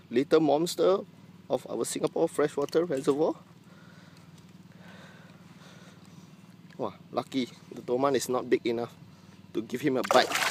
little monster of our Singapore freshwater reservoir. Wow, lucky the toman is not big enough to give him a bite.